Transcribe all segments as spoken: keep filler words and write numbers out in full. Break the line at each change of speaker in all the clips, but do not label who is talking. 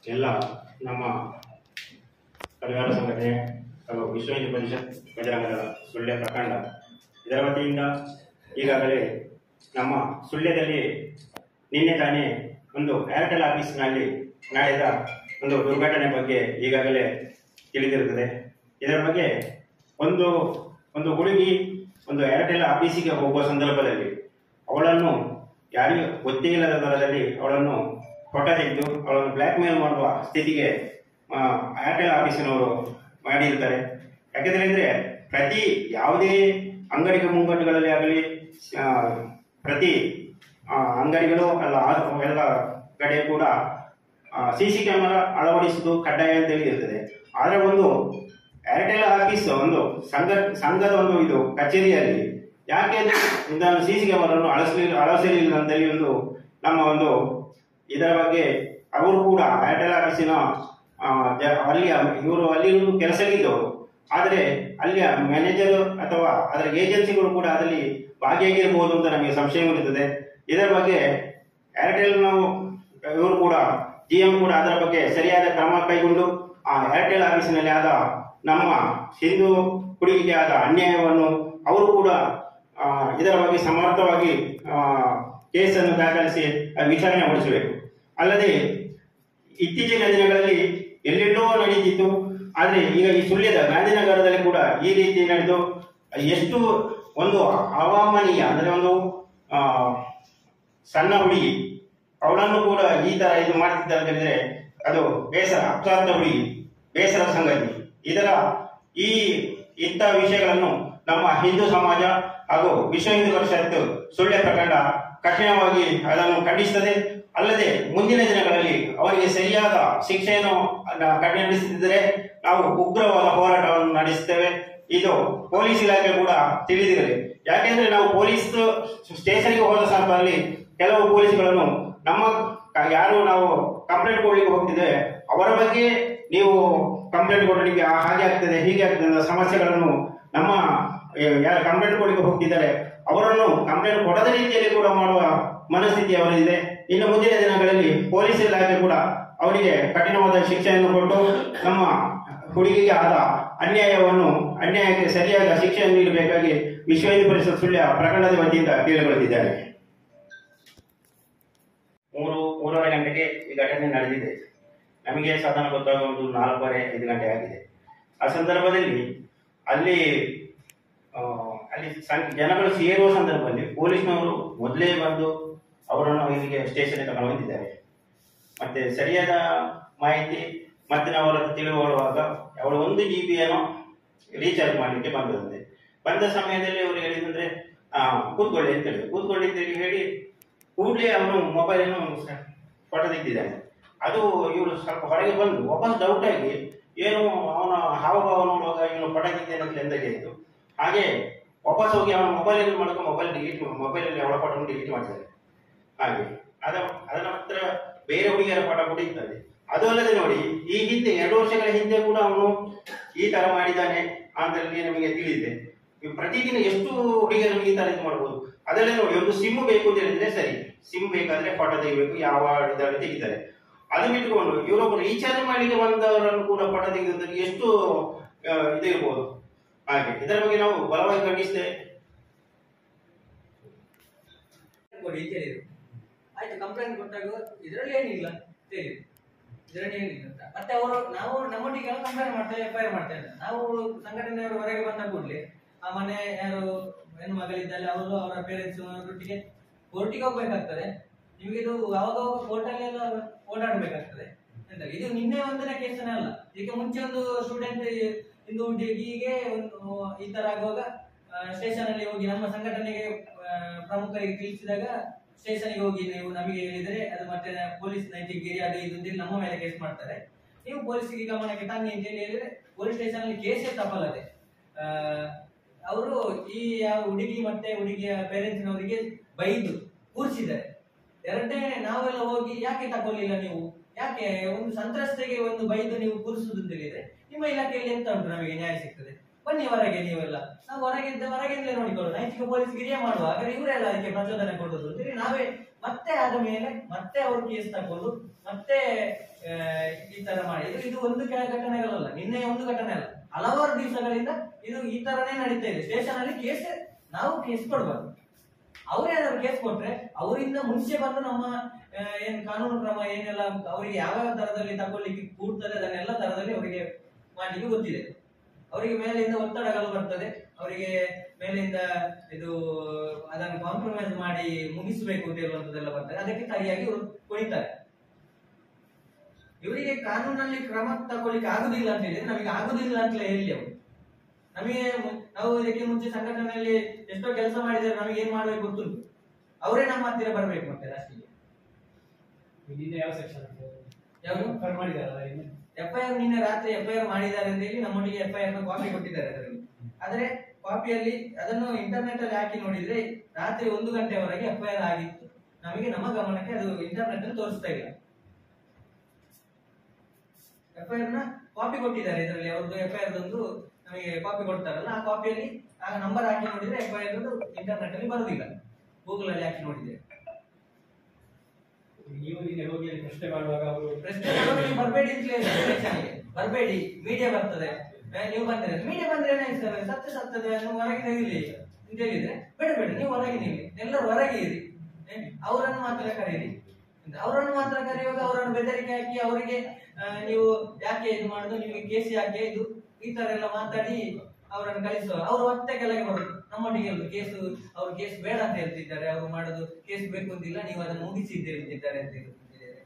ಎಲ್ಲ ನಮ್ಮ ಪರಿವಾರ ಸಂಘಟನೆ ಹಾಗೂ ವಿಶ್ವ ಹಿಂದೂ ಪರಿಷತ್ ಬಜರಂಗದ ಸುಳ್ಯ ಪ್ರಖಂಡ ಇದರ ವತಿಯಿಂದ ಈಗಾಗಲೇ ನಮ್ಮ ಸುಳ್ಯದಲ್ಲಿ ನಿನ್ನೆ ತಾನೇ ಒಂದು ಏರ್ಟೆಲ್ ಆಫೀಸ್ನಲ್ಲಿ ನಡೆದ ಒಂದು ದುರ್ಘಟನೆ ಬಗ್ಗೆ ಈಗಾಗಲೇ ತಿಳಿದಿರುತ್ತದೆ. ಇದರ ಬಗ್ಗೆ ಒಂದು ಒಂದು ಹುಡುಗಿ ಒಂದು ಏರ್ಟೆಲ್ ಆಫೀಸಿಗೆ ಹೋಗುವ ಸಂದರ್ಭದಲ್ಲಿ ಅವಳನ್ನು ಯಾರಿಗೂ ಗೊತ್ತೇ ಇಲ್ಲದ ದರದಲ್ಲಿ ಅವಳನ್ನು ಫೋಟೋ ತೆಗೆದು ಅವಳನ್ನು ಬ್ಲ್ಯಾಕ್ ಮೇಲ್ ಮಾಡುವ ಸ್ಥಿತಿಗೆ ಏರ್ಟೆಲ್ ಆಫೀಸಿನವರು ಮಾಡಿರ್ತಾರೆ. ಯಾಕೆಂದ್ರೆ ಅಂದ್ರೆ ಪ್ರತಿ ಯಾವುದೇ ಅಂಗಡಿಗೆ ಮುಂಗಟ್ಟುಗಳಲ್ಲಿ ಆಗಲಿ ಪ್ರತಿ ಅಂಗಡಿಗಳು ಅಲ್ಲ ಎಲ್ಲ ಕಡೆ ಕೂಡ ಸಿ ಸಿ ಕ್ಯಾಮೆರಾ ಅಳವಡಿಸುವುದು ಕಡ್ಡಾಯ ಅಂತ ಹೇಳಿ ಇರ್ತದೆ. ಆದರೆ ಒಂದು ಏರ್ಟೆಲ್ ಆಫೀಸ್ ಒಂದು ಸಂಘ ಸಂಘದ ಒಂದು ಇದು ಕಚೇರಿಯಲ್ಲಿ ಯಾಕೆ ಇದನ್ನು ಸಿ ಸಿ ಕ್ಯಾಮೆರಾವನ್ನು ಅಳಸಲಿ ಅಳವಡಿಸಲಿಲ್ಲ ಅಂತೇಳಿ ಒಂದು ನಮ್ಮ ಒಂದು ಇದರ ಬಗ್ಗೆ ಅವರು ಕೂಡ ಏರ್ಟೆಲ್ ಆಫೀಸಿನ ಅಲ್ಲಿ ಇವರು ಅಲ್ಲಿ ಕೆಲಸಕ್ಕಿದ್ದವರು, ಆದರೆ ಅಲ್ಲಿಯ ಮ್ಯಾನೇಜರ್ ಅಥವಾ ಅದರ ಏಜೆನ್ಸಿಗಳು ಕೂಡ ಅದರಲ್ಲಿ ಭಾಗಿಯಾಗಿರಬಹುದು ಅಂತ ನಮಗೆ ಸಂಶಯ ಇರುತ್ತದೆ. ಇದರ ಬಗ್ಗೆ ಏರ್ಟೆಲ್ ನಾವು ಇವರು ಕೂಡ ಜಿ ಎಂ ಕೂಡ ಅದರ ಬಗ್ಗೆ ಸರಿಯಾದ ಕ್ರಮ ಕೈಗೊಂಡು ಆ ಏರ್ಟೆಲ್ ಆಫೀಸಿನಲ್ಲಿ ಆದ ನಮ್ಮ ಹಿಂದೂ ಹುಡುಗಿಗೆ ಆದ ಅನ್ಯಾಯವನ್ನು ಅವರು ಕೂಡ ಇದರ ಬಗ್ಗೆ ಸಮರ್ಥವಾಗಿ ಕೇಸನ್ನು ದಾಖಲಿಸಿ ವಿಚಾರಣೆ ಮಾಡಿಸಬೇಕು. ಅಲ್ಲದೆ ಇತ್ತೀಚಿನ ದಿನಗಳಲ್ಲಿ ಎಲ್ಲೆಲ್ಲೋ ನಡೀತಿತ್ತು, ಆದರೆ ಈಗ ಈ ಸುಳ್ಯದ ಗಾಂಧಿನಗರದಲ್ಲಿ ಕೂಡ ಈ ರೀತಿ ನಡೆದು ಎಷ್ಟು ಒಂದು ಅವಾಮನೀಯ ಅಂದರೆ ಒಂದು ಸಣ್ಣ ಹುಡುಗಿ ಅವಳನ್ನು ಕೂಡ ಈ ತರ ಇದು ಮಾಡ್ತಿದ್ದಾರೆ ಅಂತ ಹೇಳಿದ್ರೆ ಅದು ಬೇಸರ, ಅಪ್ರಾಪ್ತ ಹುಡುಗಿ, ಬೇಸರದ ಸಂಗತಿ. ಇದರ ಈ ಇಂಥ ವಿಷಯಗಳನ್ನು ನಮ್ಮ ಹಿಂದೂ ಸಮಾಜ ಹಾಗೂ ವಿಶ್ವ ಹಿಂದೂ ಪರಿಷತ್ ಸುಳ್ಯ ಪ್ರಖಂಡ ಕಠಿಣವಾಗಿ ಅದನ್ನು ಖಂಡಿಸುತ್ತದೆ. ಅಲ್ಲದೆ ಮುಂದಿನ ದಿನಗಳಲ್ಲಿ ಅವರಿಗೆ ಸರಿಯಾದ ಶಿಕ್ಷೆಯನ್ನು ಕಡಿಮೆಗೊಳಿಸಿದರೆ ನಾವು ಉಗ್ರವಾದ ಹೋರಾಟವನ್ನು ನಡೆಸುತ್ತೇವೆ. ಇದು ಪೊಲೀಸ್ ಇಲಾಖೆ ಕೂಡ ತಿಳಿದಿರಲಿ. ಯಾಕೆಂದ್ರೆ ನಾವು ಪೊಲೀಸ್ ಸ್ಟೇಷನ್ಗೆ ಹೋದ ಸಂದರ್ಭದಲ್ಲಿ ಕೆಲವು ಪೊಲೀಸ್ಗಳನ್ನು ನಮ್ಮ ಯಾರು ನಾವು ಕಂಪ್ಲೇಂಟ್ ಕೊಡ್ಲಿಕ್ಕೆ ಹೋಗ್ತಿದ್ದೇವೆ ಅವರ ಬಗ್ಗೆ ನೀವು ಕಂಪ್ಲೇಂಟ್ ಕೊಡಲಿಕ್ಕೆ ಹಾಗೆ ಆಗ್ತದೆ ಹೀಗೆ ಆಗ್ತದೆ ಸಮಸ್ಯೆಗಳನ್ನು ನಮ್ಮ ಯಾರು ಕಂಪ್ಲೇಂಟ್ ಕೊಡ್ಲಿಕ್ಕೆ ಹೋಗ್ತಿದ್ದಾರೆ ಅವರನ್ನು ಕಂಪ್ಲೇಂಟ್ ಕೊಡದ ರೀತಿಯಲ್ಲಿ ಕೂಡ ಮಾಡುವ ಮನಸ್ಥಿತಿ ಅವರಿದೆ. ಇನ್ನು ಮುಂದಿನ ದಿನಗಳಲ್ಲಿ ಪೊಲೀಸ್ ಇಲಾಖೆ ಕೂಡ ಅವರಿಗೆ ಕಠಿಣವಾದ ಶಿಕ್ಷೆಯನ್ನು ಕೊಟ್ಟು ನಮ್ಮ ಹುಡುಗಿಗೆ ಆದ ಅನ್ಯಾಯವನ್ನು ಅನ್ಯಾಯಕ್ಕೆ ಸರಿಯಾದ ಶಿಕ್ಷೆಯನ್ನು ನೀಡಬೇಕಾಗಿ ವಿಶ್ವ ಹಿಂದೂ ಪರಿಷತ್ ಸುಳ್ಯ ಪ್ರಕರಣದ ವತಿಯಿಂದ ಕೇಳಿಕೊಳ್ಳುತ್ತಿದ್ದಾರೆ. ಮೂರು ಮೂರುವರೆ ಗಂಟೆಗೆ ಈ ಘಟನೆ ನಡೆದಿದೆ. ನಮಗೆ ಸಾಧಾರಣ ಗೊತ್ತಾಗ ಒಂದು ನಾಲ್ಕೂವರೆ ಐದು ಗಂಟೆ ಆಗಿದೆ. ಆ ಸಂದರ್ಭದಲ್ಲಿ ಅಲ್ಲಿ ಅಲ್ಲಿ ಜನಗಳು ಸೇರುವ ಸಂದರ್ಭದಲ್ಲಿ ಪೊಲೀಸ್ನವರು ಮೊದಲೇ ಬಂದು ಅವರನ್ನು ಇಲ್ಲಿಗೆ ಸ್ಟೇಷನ್ಗೆ ತಗೊಂಡು ಬಂದಿದ್ದಾರೆ. ಮತ್ತೆ ಸರಿಯಾದ ಮಾಹಿತಿ ಮತ್ತೆ ನಾವು ಅವರನ್ನು ತಿಳಿದುಕೊಳ್ಳುವಾಗ ಅವಳು ಒಂದು ಜಿ ಬಿಯನ್ನು ರೀಚಾರ್ಜ್ ಮಾಡಲಿಕ್ಕೆ ಬಂದದಂತೆ. ಬಂದ ಸಮಯದಲ್ಲಿ ಅವರು ಹೇಳಿದಂದ್ರೆ ಆ ಕೂತ್ಕೊಳ್ಳಿ ಅಂತ ಹೇಳಿ ಕೂತ್ಕೊಳ್ಳಿ ಅಂತ ಹೇಳಿ ಕೂಡಲೇ ಅವನು ಮೊಬೈಲ್ ಅನ್ನು ಫೋಟೋ ತೆಗೆದಿದ್ದಾನೆ. ಅದು ಇವರು ಸ್ವಲ್ಪ ಹೊರಗೆ ಬಂದು ವಾಪಸ್ ಡೌಟ್ ಆಗಿ ಏನು ಅವನ ಹಾವಭಾವ ನೋಡುವಾಗ ಇವನು ಫೋಟೋ ತೆಗೆದಿದ್ದಾನೆ ಅಂತ ಎಂದಾಗಿ ಆಯಿತು. ಹಾಗೆ ವಾಪಸ್ ಹೋಗಿ ಅವನ ಮೊಬೈಲ್ ಅಲ್ಲಿ ಮಾಡ್ಕೊಂಡು ಮೊಬೈಲ್ ಡಿಲೀಟ್ ಮೊಬೈಲಲ್ಲಿ ಅವಳ ಫೋಟೋ ಡಿಲೀಟ್ ಮಾಡ್ತಾರೆ. ಹಾಗೆ ಅದ ಅದರ ಹತ್ರ ಬೇರೆ ಹುಡುಗಿಯರ ಫೋಟೋ ಕೂಡ ಇರ್ತದೆ. ಅದು ಅಲ್ಲದೆ ನೋಡಿ ಈ ಹಿಂದೆ ಎರಡು ವರ್ಷಗಳ ಹಿಂದೆ ಕೂಡ ಅವನು ಈ ತರ ಮಾಡಿದ್ದಾನೆ ಅಂತ ನಮಗೆ ತಿಳಿದಿದೆ. ಪ್ರತಿದಿನ ಎಷ್ಟು ಹುಡುಗಿಯರು ಈ ತರ ಇದು ಮಾಡ್ಬೋದು. ಅದಲ್ಲೇ ನೋಡಿ ಒಂದು ಸಿಮ್ ಬೇಕು ಅಂತ ಹೇಳಿದ್ರೆ ಸರಿ, ಸಿಮ್ ಬೇಕಾದ್ರೆ ಫೋಟೋ ತೆಗಿಬೇಕು, ಯಾವ ಇದರಲ್ಲಿ ತೆಗಿತಾರೆ. ಅದು ಬಿಟ್ಕೊಂಡು ಇವರೊಬ್ಬರು ರೀಚಾರ್ಜ್ ಮಾಡಲಿಕ್ಕೆ ಬಂದವರನ್ನು ಕೂಡ ಫೋಟೋ ತೆಗೆದ್ರೆ ಎಷ್ಟು ಇದು ಇರ್ಬೋದು. ಹಾಗೆ ಇದರ ಬಗ್ಗೆ ನಾವು ಬಲವಾಗಿ ಖಂಡಿಸ್ತೇವೆ.
ಆಯ್ತು, ಕಂಪ್ಲೇಂಟ್ ಕೊಟ್ಟಾಗ ಇದರಲ್ಲಿ ಏನಿಲ್ಲ ಇದರಲ್ಲಿ ಏನಿಲ್ಲ ಅಂತ ಮತ್ತೆ ಅವರು ನಾವು ನಮ್ಮೊಟ್ಟಿಗೆ ಕಂಪ್ಲೇಂಟ್ ಮಾಡ್ತೇವೆ, ಎಫ್ ಐ ಆರ್ ಮಾಡ್ತೇವೆ. ನಾವು ಸಂಘಟನೆಯವರು ಹೊರಗೆ ಬಂದ ಕೂಡಲೇ ಆ ಮನೆ ಯಾರು ಹೆಣ್ಣು ಮಗಳಿದ್ದಲ್ಲಿ ಅವರು ಅವರ ಪೇರೆಂಟ್ಸ್ ಒಟ್ಟಿಗೆ ಕೋರ್ಟಿಗೆ ಹೋಗ್ಬೇಕಾಗ್ತದೆ. ನಿಮಗೆ ಇದು ಅವಾಗ ಕೋರ್ಟಲ್ಲಿ ಎಲ್ಲ ಓಡಾಡ್ಬೇಕಾಗ್ತದೆ ಅಂತ. ಇದು ನಿನ್ನೆ ಒಂದನೇ ಕೇಸನೇ ಅಲ್ಲ. ಈಗ ಮುಂಚೆ ಒಂದು ಸ್ಟೂಡೆಂಟ್ ಇಂದು ಹುಡುಗಿಗೆ ಒಂದು ಈ ತರ ಆಗುವಾಗ ಸ್ಟೇಷನ್ ಅಲ್ಲಿ ಹೋಗಿ ನಮ್ಮ ಸಂಘಟನೆಗೆ ಪ್ರಮುಖರಿಗೆ ತಿಳಿಸಿದಾಗ ಸ್ಟೇಷನ್ಗೆ ಹೋಗಿ ನೀವು ನಮಗೆ ಹೇಳಿದರೆ ಅದು ಮತ್ತೆ ಪೊಲೀಸ್ ನೈತಿಕಗಿರಿ ಅದು ಇದು ಅಂತೇಳಿ ನಮ್ಮ ಮೇಲೆ ಕೇಸ್ ಮಾಡ್ತಾರೆ. ನೀವು ಪೊಲೀಸ್ಗೆ ಗಮನಕ್ಕೆ ತನ್ನಿ ಅಂತ ಹೇಳಿ ಹೇಳಿದ್ರೆ ಪೊಲೀಸ್ ಸ್ಟೇಷನ್ ಅಲ್ಲಿ ಕೇಸೇ ತಪ್ಪಲ್ಲದೆ ಅವರು ಈ ಯಾವ ಹುಡುಗಿ ಮತ್ತೆ ಹುಡುಗಿಯ ಪೇರೆಂಟ್ಸ್ನವರಿಗೆ ಬೈದು ಕೂರಿಸಿದ್ದಾರೆ. ಎರಡನೇ ನಾವೆಲ್ಲ ಹೋಗಿ ಯಾಕೆ ತಗೊಳ್ಳಿಲ್ಲ ನೀವು, ಯಾಕೆ ಒಂದು ಸಂತ್ರಸ್ತೆಗೆ ಒಂದು ಬೈದು ನೀವು ಕೂರಿಸುದು ಅಂತ ಹೇಳಿದ್ರೆ ನಿಮ್ಮ ಇಲಾಖೆಯಲ್ಲಿ ಎಂತ ಉಂಟು, ನಮಗೆ ನ್ಯಾಯ ಸಿಗ್ತದೆ, ಬನ್ನಿ ಹೊರಗೆ ನೀವೆಲ್ಲ, ನಾವು ಹೊರಗಿದ್ದ ಹೊರಗಿಂದಲೇ ನೋಡಿಕೊಳ್ಳೋಣ, ನೈತಿಕ ಪೊಲೀಸ್ ಗಿರಿಯ ಮಾಡುವ. ಹಾಗಾದ್ರೆ ಇವರೆಲ್ಲ ಅದಕ್ಕೆ ಪ್ರಚೋದನೆ ಕೊಡುದು ಅಂತೇಳಿ ನಾವೇ ಮತ್ತೆ ಆದ ಮೇಲೆ ಮತ್ತೆ ಅವರು ಕೇಸ್ ತಕೊಂಡು ಮತ್ತೆ ಆ, ಈ ತರ ಮಾಡಿ ಇದು ಇದು ಒಂದು ಕೆಲ ಘಟನೆಗಳಲ್ಲ, ನಿನ್ನೆ ಒಂದು ಘಟನೆ ಅಲ್ಲ, ಹಲವಾರು ದಿವಸಗಳಿಂದ ಇದು ಈ ತರನೇ ನಡೀತಾ ಇದೆ. ಸ್ಟೇಷನ್ ಅಲ್ಲಿ ಕೇಸ್ ನಾವು ಕೇಸ್ ಕೊಡ್ಬಾರ್ದು, ಅವ್ರೇನಾದ್ರು ಕೇಸ್ ಕೊಟ್ರೆ ಅವರಿಂದ ಮುಂಚೆ ಬಂದು ನಮ್ಮ ಆ, ಏನ್ ಕಾನೂನು ಕ್ರಮ ಏನೆಲ್ಲ ಅವರಿಗೆ ಯಾವ ದರದಲ್ಲಿ ತಗೊಳ್ಳಿಕ್ಕೆ ಕೂಡ್ತದೆ ಅದನ್ನೆಲ್ಲ ದರದಲ್ಲಿ ಅವರಿಗೆ ಮಾಡ್ಲಿಕ್ಕೆ ಗೊತ್ತಿದೆ. ಅವರಿಗೆ ಮೇಲಿಂದ ಒತ್ತಡಗಳು ಬರ್ತದೆ, ಅವರಿಗೆ ಮೇಲಿಂದ ಇದು ಅದನ್ನು ಕಾಂಪ್ರಮೈಸ್ ಮಾಡಿ ಮುಗಿಸಬೇಕು ಅಂತ ಹೇಳುವಂತದ್ದೆಲ್ಲ ಬರ್ತದೆ. ಅದಕ್ಕೆ ಸರಿಯಾಗಿ ಇವರು ಕುಣಿತಾರೆ. ಇವರಿಗೆ ಕಾನೂನಲ್ಲಿ ಕ್ರಮ ತಗೊಳ್ಳಿಕ್ಕೆ ಆಗುದಿಲ್ಲ ಅಂತ ಹೇಳಿದ್ರೆ ನಮಗೆ ಆಗುದಿಲ್ಲ ಅಂತಲೇ ಹೇಳಿ ಅವರು. ನಮಗೆ ನಾವು ಇದಕ್ಕೆ ಮುಂಚೆ ಸಂಘಟನೆಯಲ್ಲಿ ಎಷ್ಟೋ ಕೆಲಸ ಮಾಡಿದರೆ ನಮಗೆ ಏನ್ ಮಾಡ್ಬೇಕು ಗೊತ್ತುಂಟು, ಅವರೇ ನಮ್ಮ ಹತ್ತಿರ ಬರ್ಬೇಕು ಮತ್ತೆ ಲಾಸ್ಟಿಗೆ.
ಯಾವ ಸೆಕ್ಷನ್
ಯಾವುದು
ಮಾಡಿದಾರಲ್ಲ
ಎಫ್ ಐ ಆರ್ ನಿನ್ನೆ ರಾತ್ರಿ ಎಫ್ ಐ ಆರ್ ಮಾಡಿದ್ದಾರೆ ಅಂತ ಹೇಳಿ ನಮ್ಮೊಟ್ಟಿಗೆ ಎಫ್ ಐ ಆರ್ ಕಾಪಿ ಕೊಟ್ಟಿದ್ದಾರೆ ಅದರಲ್ಲಿ. ಆದ್ರೆ ಕಾಪಿಯಲ್ಲಿ ಅದನ್ನು ಇಂಟರ್ನೆಟ್ ಅಲ್ಲಿ ಹಾಕಿ ನೋಡಿದ್ರೆ ರಾತ್ರಿ ಒಂದು ಗಂಟೆವರೆಗೆ ಎಫ್ ಐ ಆರ್ ಆಗಿತ್ತು. ನಮಗೆ ನಮ್ಮ ಗಮನಕ್ಕೆ ಅದು ಇಂಟರ್ನೆಟ್ ಅಲ್ಲಿ ತೋರಿಸ್ತಾ ಇಲ್ಲ. ಎಫ್ ಐ ಆರ್ ನ ಕಾಪಿ ಕೊಟ್ಟಿದ್ದಾರೆ ಇದರಲ್ಲಿ, ಅವ್ರದ್ದು ಎಫ್ ಐ ಆರ್ ಒಂದು ನಮಗೆ ಕಾಪಿ ಕೊಡ್ತಾರಲ್ಲ, ಆ ಕಾಪಿಯಲ್ಲಿ ಆ ನಂಬರ್ ಹಾಕಿ ನೋಡಿದ್ರೆ ಎಫ್ ಐ ಆರ್ ಇಂಟರ್ನೆಟ್ ಅಲ್ಲಿ ಬರುದಿಲ್ಲ, ಗೂಗಲ್ ಅಲ್ಲಿ ಹಾಕಿ ನೋಡಿದ್ರೆ.
ನೀವು ನಿನ್ನೆ ಹೋಗಿ ಅಲ್ಲಿ ಪ್ರಶ್ನೆ ಮಾಡುವಾಗ ಅವರು
ಪ್ರಶ್ನೆ ಮಾಡೋರಿಗೆ ಬರಬೇಡಿ ಅಂತ ಹೇಳಿದ್ರೆ ಬರಬೇಡಿ, ಮೀಡಿಯಾ ಬರ್ತದೆ, ನೀವು ಬಂದ್ರೆ ಮೀಡಿಯಾ ಬಂದ್ರೆ ಏನಾಗ್ತದೆ, ಸತ್ಯ ಸತ್ತದ ಹೊರಗೆ ತೆಗಿಲಿ ಅಂತ ಹೇಳಿದ್ರೆ ಬೇಡ ಬೇಡ ನೀವು ಹೊರಗೆ ನಿಲ್ಲಿ, ಎಲ್ಲರೂ ಹೊರಗೆ ಇರಿ, ಅವರನ್ನು ಮಾತ್ರ ಕರೀರಿ. ಅವರನ್ನು ಮಾತ್ರ ಕರೆಯುವಾಗ ಅವರನ್ನು ಬೆದರಿಕೆ ಹಾಕಿ ಅವರಿಗೆ ನೀವು ಯಾಕೆ ಇದು ಮಾಡುದು, ನಿಮಗೆ ಕೇಸ್ ಯಾಕೆ ಇದು ಈ ತರ ಎಲ್ಲ ಮಾತಾಡಿ ಅವರನ್ನು ಕಳಿಸುವ. ಅವರು ಮತ್ತೆ ಕೆಳಗೆ ಬರುದು ನಮ್ಮೊಟ್ಟಿಗೆ ಹೇಳುದು ಕೇಸು, ಅವ್ರು ಕೇಸ್ ಬೇಡ ಅಂತ ಹೇಳ್ತಿದ್ದಾರೆ, ಅವರು ಮಾಡುದು ಕೇಸ್ ಬೇಕು ಅಂತಿಲ್ಲ, ನೀವು ಅದನ್ನು ಮುಗಿಸಿದ್ದೀರಿ ಅಂತಿದ್ದಾರೆ ಅಂತ ಹೇಳ್ತಿದ್ದಾರೆ.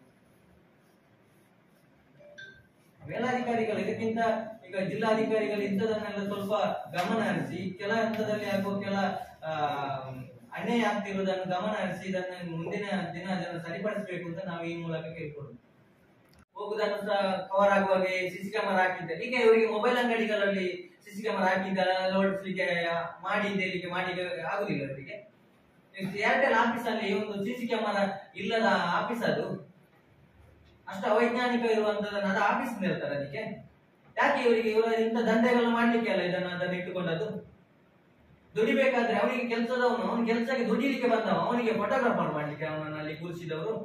ಮೇಲಾಧಿಕಾರಿಗಳು ಇದಕ್ಕಿಂತ ಈಗ ಜಿಲ್ಲಾಧಿಕಾರಿಗಳು ಇಂಥದನ್ನೆಲ್ಲ ಸ್ವಲ್ಪ ಗಮನ ಹರಿಸಿ, ಕೆಲ ಹಂತದಲ್ಲಿ ಆಗುವ ಕೆಲ ಆ ಅನ್ಯಾಯ ಆಗ್ತಿರುವುದನ್ನು ಗಮನ ಹರಿಸಿ ಇದನ್ನು ಮುಂದಿನ ದಿನ ಅದನ್ನು ಸರಿಪಡಿಸಬೇಕು ಅಂತ ನಾವು ಈ ಮೂಲಕ ಕೇಳ್ಕೊಳ್ಳೋದು. ಹೋಗುದನ್ನು ಸಹ ಕವರ್ ಆಗುವಾಗ ಸಿಸಿ ಕ್ಯಾಮರಾ ಹಾಕಿದ್ದಾರೆ. ಈಗ ಇವರಿಗೆ ಮೊಬೈಲ್ ಅಂಗಡಿಗಳಲ್ಲಿ ಸಿಸಿ ಕ್ಯಾಮರಾ ಹಾಕಿದ್ದಾರೆ, ಅಳವಡಿಸಲಿಕ್ಕೆ ಮಾಡಿ ಅಂತೇಳಿಕ್ಕೆ ಮಾಡಿ ಆಗುದಿಲ್ಲ ಇವರಿಗೆ. ಏರ್ಟೆಲ್ ಆಫೀಸ್ ಅಲ್ಲಿ ಒಂದು ಸಿಸಿ ಕ್ಯಾಮರಾ ಇಲ್ಲದ ಆಫೀಸ್ ಅದು, ಅಷ್ಟು ಅವೈಜ್ಞಾನಿಕ ಇರುವಂತದನ್ನ ಅದು ಆಫೀಸ್ ಹೇಳ್ತಾರೆ. ಅದಕ್ಕೆ ಯಾಕೆ ಇವರಿಗೆ ಇವರ ಇಂಥ ದಂಧೆಗಳು ಮಾಡ್ಲಿಕ್ಕೆ ಅಲ್ಲ ಇದನ್ನ ಅದನ್ನು ಇಟ್ಟುಕೊಂಡದ್ದು. ದುಡಿಬೇಕಾದ್ರೆ ಅವನಿಗೆ ಕೆಲಸದವನು, ಅವನ ಕೆಲಸಕ್ಕೆ ದುಡಿಲಿಕ್ಕೆ ಬಂದವ, ಅವನಿಗೆ ಫೋಟೋಗ್ರಾಫರ್ ಮಾಡ್ಲಿಕ್ಕೆ ಅವನನ್ನು ಅಲ್ಲಿ ಕೂರಿಸಿದವರು.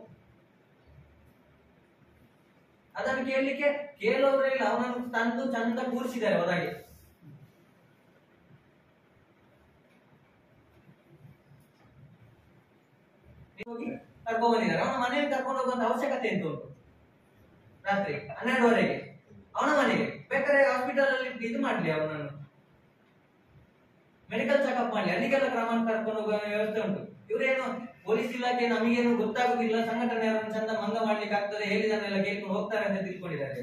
ಅದನ್ನು ಕೇಳಲಿಕ್ಕೆ ಕೇಳೋರೇ ಇಲ್ಲ, ಅವನನ್ನು ತಂದು ಚಂದ ಕೂರಿಸಿದ್ದಾರೆ ಹೊರಗೆ. ಹೋಗಿ ಕರ್ಕೊಂಡ್ ಬಂದಿದ್ದಾರೆ. ಅವನ ಮನೆಯಲ್ಲಿ ಕರ್ಕೊಂಡು ಹೋಗುವಂತ ಅವಶ್ಯಕತೆ ಎಂತ ಉಂಟು? ರಾತ್ರಿ ಹನ್ನೆರಡುವರೆಗೆ ಅವನ ಮನೆಗೆ ಬೇಕಾದ್ರೆ ಹಾಸ್ಪಿಟಲ್ ಅಲ್ಲಿ ಇದು ಮಾಡ್ಲಿ, ಅವನನ್ನು ಮೆಡಿಕಲ್ ಚೆಕಪ್ ಮಾಡ್ಲಿ, ಅಲ್ಲಿಗೆಲ್ಲ ಕ್ರಮ ಕರ್ಕೊಂಡು ಹೋಗುವ ವ್ಯವಸ್ಥೆ ಉಂಟು. ಇವರೇನು ಪೊಲೀಸ್ ಇಲಾಖೆ ನಮಗೇನು ಗೊತ್ತಾಗುದಿಲ್ಲ, ಸಂಘಟನೆಯವರನ್ನು ಚಂದ ಮಂಗ ಮಾಡ್ಲಿಕ್ಕೆ ಆಗ್ತದೆ, ಹೇಳಿದನ್ನೆಲ್ಲ ಕೇಳ್ಕೊಂಡು ಹೋಗ್ತಾರೆ ಅಂತ ತಿಳ್ಕೊಂಡಿದ್ದಾರೆ.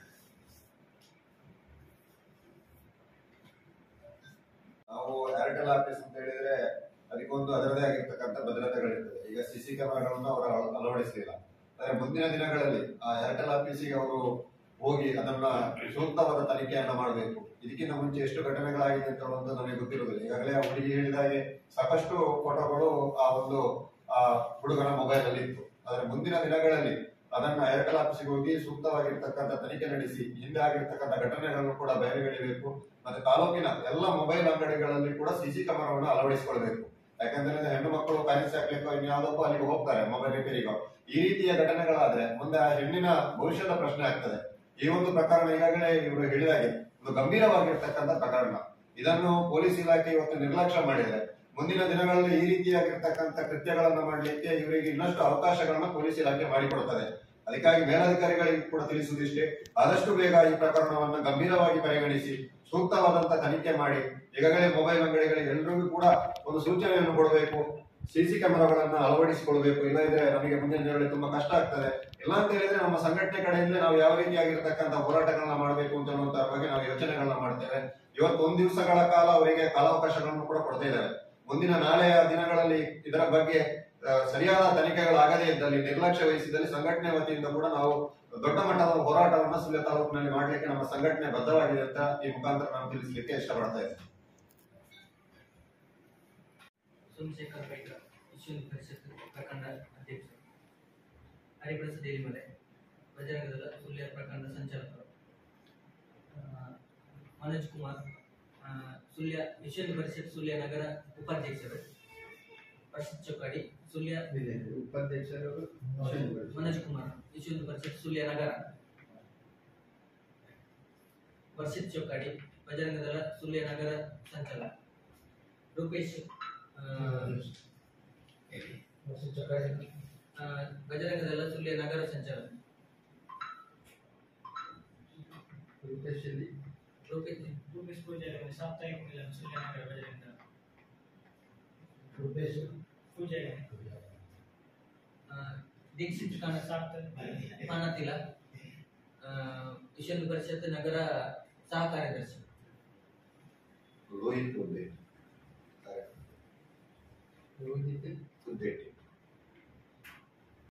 ನಾವು ಏರ್ಟೆಲ್ ಆಫೀಸ್ ಅಂತ ಹೇಳಿದ್ರೆ ಅದಕ್ಕೊಂದು ಅದರದೇ ಆಗಿರ್ತಕ್ಕಂಥ ಭದ್ರತೆಗಳಿರ್ತದೆ. ಈಗ ಸಿಸಿ ಕ್ಯಾಮೆರಾಗಳನ್ನು ಅವರು ಅಳವಡಿಸಲಿಲ್ಲ, ಆದರೆ ಮುಂದಿನ ದಿನಗಳಲ್ಲಿ ಆ ಏರ್ಟೆಲ್ ಆಫೀಸಿಗೆ ಅವರು ಹೋಗಿ ಅದನ್ನ ಸೂಕ್ತವಾದ ತನಿಖೆಯನ್ನ ಮಾಡಬೇಕು. ಇದಕ್ಕಿಂತ ಮುಂಚೆ ಎಷ್ಟು ಘಟನೆಗಳಾಗಿದೆ ಅಂತ ಹೇಳುವಂತ ನಮಗೆ ಗೊತ್ತಿರುವುದಿಲ್ಲ. ಈಗಾಗಲೇ ಆ ಹುಡುಗಿ ಹೇಳಿದ ಹಾಗೆ ಸಾಕಷ್ಟು ಫೋಟೋಗಳು ಆ ಒಂದು ಆ ಹುಡುಗನ ಮೊಬೈಲ್ ಅಲ್ಲಿ ಇತ್ತು. ಆದರೆ ಮುಂದಿನ ದಿನಗಳಲ್ಲಿ ಅದನ್ನ ಏರ್ಟೆಲ್ ಆಫೀಸಿಗೆ ಹೋಗಿ ಸೂಕ್ತವಾಗಿರ್ತಕ್ಕಂಥ ತನಿಖೆ ನಡೆಸಿ ಹಿಂದೆ ಆಗಿರ್ತಕ್ಕಂಥ ಘಟನೆಗಳನ್ನು ಕೂಡ ಬಯಲಿಗೆಳಿಬೇಕು. ಮತ್ತೆ ತಾಲೂಕಿನ ಎಲ್ಲ ಮೊಬೈಲ್ ಅಂಗಡಿಗಳಲ್ಲಿ ಕೂಡ ಸಿಸಿ ಕ್ಯಾಮೆರಾವನ್ನು ಅಳವಡಿಸಿಕೊಳ್ಬೇಕು. ಯಾಕಂದ್ರೆ ಹೆಣ್ಣು ಮಕ್ಕಳು ಕರೆನ್ಸಿ ಹಾಕ್ಲಿಕ್ಕೋ ಇನ್ಯಾವುದಕ್ಕೂ ಅಲ್ಲಿಗೆ ಹೋಗ್ತಾರೆ ಮೊಬೈಲ್ ರಿಪೇರಿಗೋ. ಈ ರೀತಿಯ ಘಟನೆಗಳಾದ್ರೆ ಮುಂದೆ ಆ ಹೆಣ್ಣಿನ ಭವಿಷ್ಯದ ಪ್ರಶ್ನೆ ಆಗ್ತದೆ. ಈ ಒಂದು ಪ್ರಕರಣ ಈಗಾಗಲೇ ಇವರು ಹೇಳಿದಾಗೆ ಒಂದು ಗಂಭೀರವಾಗಿರ್ತಕ್ಕಂಥ ಪ್ರಕರಣ. ಇದನ್ನು ಪೊಲೀಸ್ ಇಲಾಖೆ ಇವತ್ತು ನಿರ್ಲಕ್ಷ್ಯ ಮಾಡಿದರೆ ಮುಂದಿನ ದಿನಗಳಲ್ಲಿ ಈ ರೀತಿಯಾಗಿರ್ತಕ್ಕಂಥ ಕೃತ್ಯಗಳನ್ನ ಮಾಡಲಿಕ್ಕೆ ಇವರಿಗೆ ಇನ್ನಷ್ಟು ಅವಕಾಶಗಳನ್ನ ಪೊಲೀಸ್ ಇಲಾಖೆ ಮಾಡಿಕೊಡುತ್ತದೆ. ಅದಕ್ಕಾಗಿ ಮೇಲಧಿಕಾರಿಗಳಿಗೆ ಕೂಡ ತಿಳಿಸುವುದಿಷ್ಟೇ, ಆದಷ್ಟು ಬೇಗ ಈ ಪ್ರಕರಣವನ್ನು ಗಂಭೀರವಾಗಿ ಪರಿಗಣಿಸಿ ಸೂಕ್ತವಾದಂತಹ ತನಿಖೆ ಮಾಡಿ ಈಗಾಗಲೇ ಮೊಬೈಲ್ ಅಂಗಡಿಗಳಿಗೆ ಎಲ್ಲರಿಗೂ ಕೂಡ ಒಂದು ಸೂಚನೆಯನ್ನು ಕೊಡಬೇಕು, ಸಿಸಿ ಕ್ಯಾಮೆರಾಗಳನ್ನ ಅಳವಡಿಸಿಕೊಳ್ಬೇಕು. ಇಲ್ಲ ಇದ್ರೆ ನಮಗೆ ಮುಂದಿನ ದಿನಗಳಲ್ಲಿ ತುಂಬಾ ಕಷ್ಟ ಆಗ್ತದೆ. ಇಲ್ಲ ಅಂತ ಹೇಳಿದ್ರೆ ನಮ್ಮ ಸಂಘಟನೆ ಕಡೆಯಿಂದ ನಾವು ಯಾವ ರೀತಿಯಾಗಿರ್ತಕ್ಕಂಥ ಹೋರಾಟಗಳನ್ನ ಮಾಡಬೇಕು ಅಂತ ಅನ್ನುವಂತರ ಬಗ್ಗೆ ನಾವು ಯೋಚನೆಗಳನ್ನ ಮಾಡ್ತೇವೆ. ಇವತ್ತು ಒಂದ್ ದಿವಸಗಳ ಕಾಲ ಅವರಿಗೆ ಕಾಲಾವಕಾಶಗಳನ್ನು ಕೂಡ ಕೊಡ್ತಾ ಇದ್ದಾರೆ. ಮುಂದಿನ ನಾಳೆಯ ದಿನಗಳಲ್ಲಿ ಇದರ ಬಗ್ಗೆ ಸರಿಯಾದ ತನಿಖೆಗಳಾಗದೇ ಇದ್ದಲ್ಲಿ, ನಿರ್ಲಕ್ಷ್ಯ ವಹಿಸಿದಲ್ಲಿ ಸಂಘಟನೆ ವತಿಯಿಂದ ಕೂಡ ನಾವು ದೊಡ್ಡ ಮಟ್ಟದ ಹೋರಾಟವನ್ನ ಸುಳ್ಯ ತಾಲೂಕಿನಲ್ಲಿ ಮಾಡ್ಲಿಕ್ಕೆ ನಮ್ಮ ಸಂಘಟನೆ ಬದ್ಧವಾಗಿದೆ ಅಂತ ಈ ಮುಖಾಂತರ ನಾನು ತಿಳಿಸಲಿಕ್ಕೆ ಇಷ್ಟಪಡ್ತಾ ಇದ್ದೇನೆ.
ಸೋಮಶೇಖರ್ ಪೈಕ ವಿಶ್ವ ಪರಿಷತ್ ಪ್ರಖಂಡ ಅಧ್ಯಕ್ಷರು, ಹರಿಪ್ರಸಾದ್ ದೇಲಿಮಲೆ ಬಜರಂಗದಳ ಸುಳ್ಯ ಪ್ರಖಂಡ ಸಂಚಾಲಕರು, ಮನೋಜ್ ಕುಮಾರ್ ಸುಳ್ಯ ವಿಶ್ವ ಪರಿಷತ್ ಸುಳ್ಯ ನಗರ ಉಪಾಧ್ಯಕ್ಷರು, ಪ್ರಶಸ್ತ್ ಚೊಕ್ಕಾಡಿ ಸುಳ್ಯ
ಉಪಾಧ್ಯಕ್ಷರು
ಮನೋಜ್ ಕುಮಾರ್ ವಿಶ್ವ ಹಿಂದೂ ಪರಿಷತ್ ಸುಳ್ಯ ನಗರ. ವರ್ಷಿತ್ ಚೌಕಾಡಿ ಬಜರಂಗ ದಳ ಸುಳ್ಯ ನಗರ ಸಂಚಾಲಕ. ರೂಪೇಶ್ ಆ, ಆ, ಬಜರಂಗ ದಳ ಸುಳ್ಯ ನಗರ ಸಂಚಾಲಕ. ರೂಪೇಶ್ ರೂಪೇಶ್
ರೂಪೇಶ್ ಪೂಜಾರಿ ಸಾಪ್ತಾಹಿಕ ಮಿಲನ ಸುಳ್ಯ ನಗರ ಬಜರಂಗ ದಳ.
ರೂಪೇಶ್
ಪೂಜಾರಿ
ಆ, ದೀಕ್ಷಿತ್ ಖಾನ
ಸಾಪ್ತಾಹಿಕ
ಖಾನತಿಲ ವಿಶ್ವ ಹಿಂದೂ ಪರಿಷತ್ ನಗರ ಸಹ ಕಾರ್ಯದರ್ಶಿ.
ರೋಹಿತ್ ಕುದ್ದೆ
ರೋಹಿತ್
ಕುದ್ದೆಟ್ಟಿ